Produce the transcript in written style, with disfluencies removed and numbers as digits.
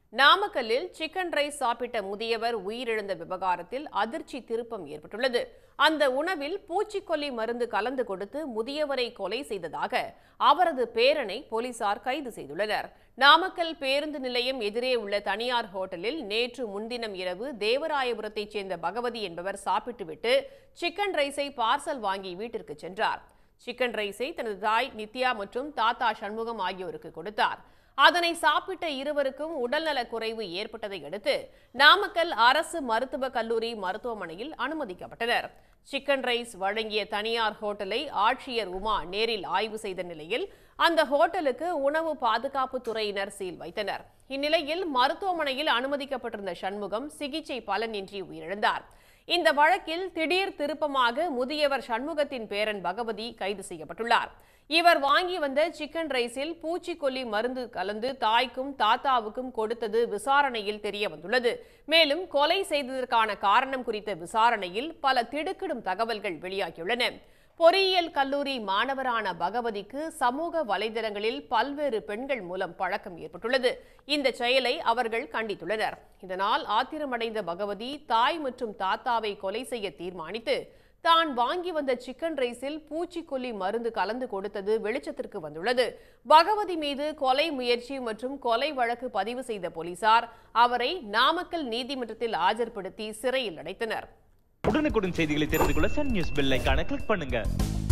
நாமக்கல்லில் chicken rice சாப்பிட்ட முதியவர் உயிரிழந்த விவகாரத்தில் அதிர்ச்சி திருப்பம் ஏற்பட்டுள்ளது. அந்த உணவில் பூச்சிக்கொல்லி மருந்து கலந்து கொடுத்து முதியவரை கொலை செய்ததாக அவரது பேரனை போலீசார் கைது செய்துள்ளனர். நாமக்கல் பேருந்து நிலையம் எதிரே உள்ள தனியார் ஹோட்டலில் நேற்று முன்தினம் இரவு தேவராயபுரத்தைச் சேர்ந்த பகவதி என்பவர் சாப்பிட்டுவிட்டு சிக்கன் ரைஸை பார்சல் வாங்கி வீட்டிற்கு சென்றார். சிக்கன் ரைஸை தனது தாய் நித்யா மற்றும் தாத்தா சண்முகம் ஆகியோருக்கு கொடுத்தார். அதனை சாப்பிட்ட இருவருக்கும் உடல்நலக் குறைவு ஏற்பட்டதை அடுத்து நாமக்கல் அரசு மருத்துவக் கல்லூரி மருத்துவமனையில் அனுமதிக்கப்பட்டனர். சிக்கன் ரைஸ் வழங்கிய தனியார் ஹோட்டலை ஆட்சியர் உமா நேரில் ஆய்வு செய்த நிலையில் அந்த ஹோட்டலுக்கு உணவு பாதுகாப்பு துறையினர் சீல் வைத்தனர். இந்நிலையில் மருத்துவமனையில் அனுமதிக்கப்பட்டிருந்த சண்முகம் சிகிச்சை பலனின்றி உயிரிழந்தார். இந்த வழக்கில் திடீர் திருப்பமாக முதியவர் சண்முகத்தின் பேரன் பகவதி கைது செய்யப்பட்டுள்ளார். இவர் வாங்கி வந்த சிக்கன் ரைஸில் பூச்சிக்கொல்லி மருந்து கலந்து தாய்க்கும் தாத்தாவுக்கும் கொடுத்தது விசாரணையில் தெரிய வந்துள்ளது. மேலும் கொலை செய்ததற்கான காரணம் குறித்த விசாரணையில் பல திடுக்கிடும் தகவல்கள் வெளியாகியுள்ளன. பொறியியல் கல்லூரி மாணவரான பகவதிக்கு சமூக வலைதளங்களில் பல்வேறு பெண்கள் மூலம் பழக்கம் ஏற்பட்டுள்ளது. இந்த செயலை அவர்கள் கண்டித்துள்ளனர். இதனால் ஆத்திரமடைந்த பகவதி தாய் மற்றும் தாத்தாவை கொலை செய்ய தீர்மானித்து தான் வாங்கி வந்த சிக்கன் ரைஸில் பூச்சிக்கொல்லி மருந்து கலந்து கொடுத்தது வெளிச்சத்திற்கு வந்துள்ளது. பகவதி மீது கொலை முயற்சி மற்றும் கொலை வழக்கு பதிவு செய்த போலீசார் அவரை நாமக்கல் நீதிமன்றத்தில் ஆஜர்படுத்தி சிறையில் அடைத்தனர். உடனுக்குடன் செய்திகளை தெரிந்து கொள்ள சன் நியூஸ் பெல் ஐகானை கிளிக் பண்ணுங்க.